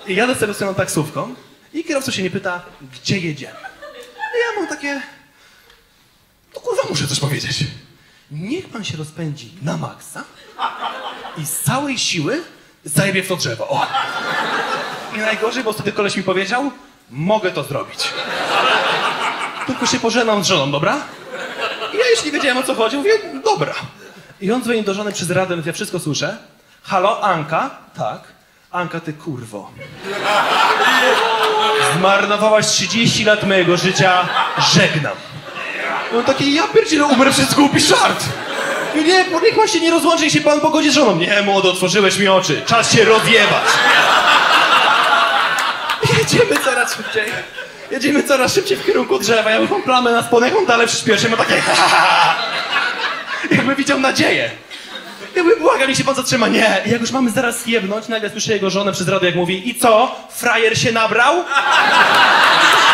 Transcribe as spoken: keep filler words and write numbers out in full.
I jadę sobie swoją taksówką i kierowca się nie pyta, gdzie jedziemy. I ja mam takie... No kurwa, muszę coś powiedzieć. Niech pan się rozpędzi na maksa i z całej siły zajebie w to drzewo. O. I najgorzej, bo wtedy koleś mi powiedział, mogę to zrobić. Tylko się pożegnam z żoną, dobra? I ja już nie wiedziałem, o co chodzi, mówię, dobra. I on dzwoni do żony przez radę, więc ja wszystko słyszę. Halo, Anka? Tak. Anka, ty kurwo. Zmarnowałaś trzydzieści lat mojego życia, żegnam. No taki, ja pierdzielę, umrę przez głupi żart. Nie, niech pan się nie rozłączy i się pan pogodzi z żoną. Nie, młodo, otworzyłeś mi oczy, czas się rozjebać. Jedziemy coraz szybciej. Jedziemy coraz szybciej w kierunku drzewa. Ja już mam plamę na spodnie, jak on dalej przyspieszy, ma takie jakby widział nadzieję. Jakby błagam, niech się pan zatrzyma. Nie. I jak już mamy zaraz jebnąć, nagle słyszę jego żonę przez radio, jak mówi: i co? Frajer się nabrał?